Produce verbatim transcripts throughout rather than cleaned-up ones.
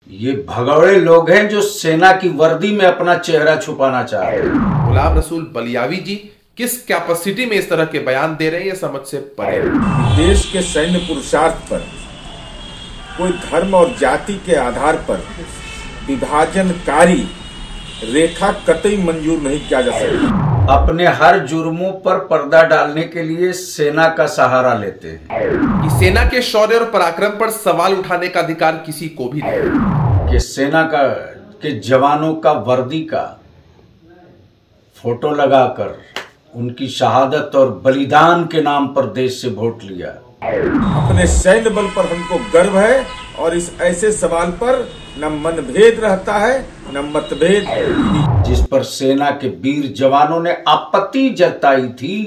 ये भगौड़े लोग हैं जो सेना की वर्दी में अपना चेहरा छुपाना चाह रहे हैं। गुलाम रसूल बलियावी जी किस कैपेसिटी में इस तरह के बयान दे रहे हैं, ये समझ से परे। देश के सैन्य पुरुषार्थ पर कोई धर्म और जाति के आधार पर विभाजनकारी रेखा कतई मंजूर नहीं किया जा सकता। अपने हर जुर्मों पर पर्दा डालने के लिए सेना का सहारा लेते हैं कि सेना के शौर्य और पराक्रम पर सवाल उठाने का अधिकार किसी को भी नहीं। कि सेना का के जवानों का वर्दी का फोटो लगाकर उनकी शहादत और बलिदान के नाम पर देश से वोट लिया। अपने सैन्य बल पर हमको गर्व है और इस ऐसे सवाल पर न मनभेद रहता है न मतभेद। जिस पर सेना के वीर जवानों ने आपत्ति जताई थी,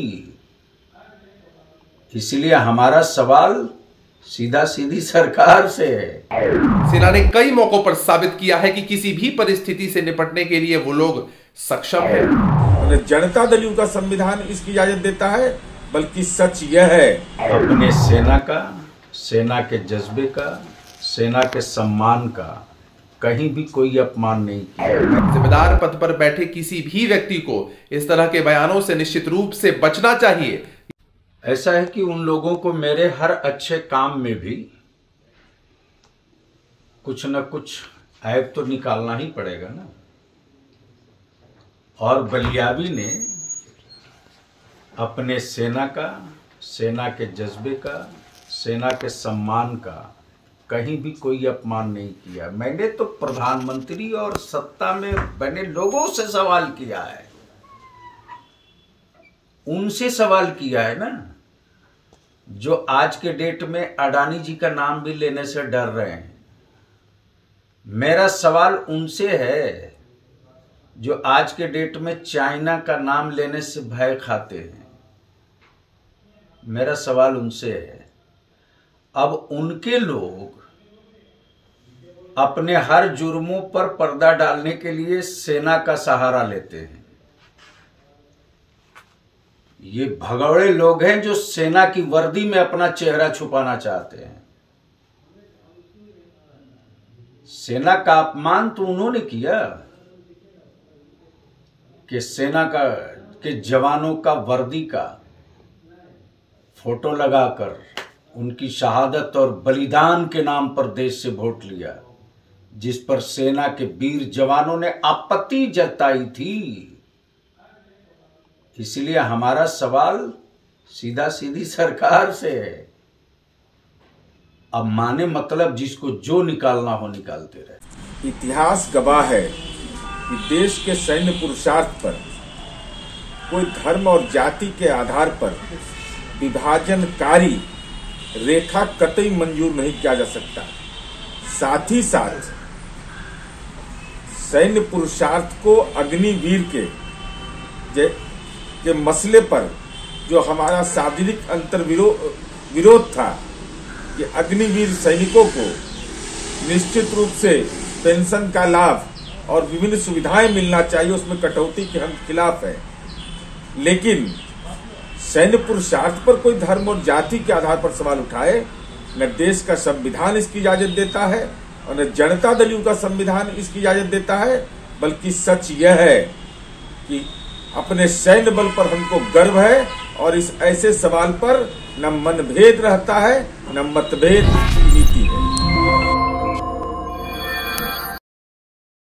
इसलिए हमारा सवाल सीधा सीधी सरकार से है। सेना ने कई मौकों पर साबित किया है कि किसी भी परिस्थिति से निपटने के लिए वो लोग सक्षम है। जनता दल यू का संविधान इसकी इजाजत देता है, बल्कि सच यह है अपने सेना का, सेना के जज्बे का, सेना के सम्मान का कहीं भी कोई अपमान नहीं किया। जिम्मेदार पद पर बैठे किसी भी व्यक्ति को इस तरह के बयानों से निश्चित रूप से बचना चाहिए। ऐसा है कि उन लोगों को मेरे हर अच्छे काम में भी कुछ न कुछ ऐब तो निकालना ही पड़ेगा ना। और बलियावी ने अपने सेना का, सेना के जज्बे का, सेना के सम्मान का कहीं भी कोई अपमान नहीं किया। मैंने तो प्रधानमंत्री और सत्ता में बने लोगों से सवाल किया है, उनसे सवाल किया है ना, जो आज के डेट में अडानी जी का नाम भी लेने से डर रहे हैं। मेरा सवाल उनसे है जो आज के डेट में चाइना का नाम लेने से भय खाते हैं। मेरा सवाल उनसे है। अब उनके लोग अपने हर जुर्मों पर पर्दा डालने के लिए सेना का सहारा लेते हैं। ये भगौड़े लोग हैं जो सेना की वर्दी में अपना चेहरा छुपाना चाहते हैं। सेना का अपमान तो उन्होंने किया कि सेना का के जवानों का वर्दी का फोटो लगाकर उनकी शहादत और बलिदान के नाम पर देश से वोट लिया। जिस पर सेना के वीर जवानों ने आपत्ति जताई थी, इसलिए हमारा सवाल सीधा सीधी सरकार से है। अब माने मतलब जिसको जो निकालना हो निकालते रहे। इतिहास गवाह है कि देश के सैन्य पुरुषार्थ पर कोई धर्म और जाति के आधार पर विभाजनकारी रेखा कतई मंजूर नहीं किया जा सकता। साथ ही साथ सैन्य पुरुषार्थ को अग्निवीर के के मसले पर जो हमारा शारीरिक अंतर विरोध विरोध था कि अग्निवीर सैनिकों को निश्चित रूप से पेंशन का लाभ और विभिन्न सुविधाएं मिलना चाहिए, उसमें कटौती के हम खिलाफ हैं। लेकिन सैन्य पुरुषार्थ पर कोई धर्म और जाति के आधार पर सवाल उठाए, न देश का संविधान इसकी इजाजत देता है और न जनता दल यू का संविधान इसकी इजाजत देता है, बल्कि सच यह है कि अपने सैन्य बल पर हमको गर्व है और इस ऐसे सवाल पर न मनभेद रहता है न मतभेद।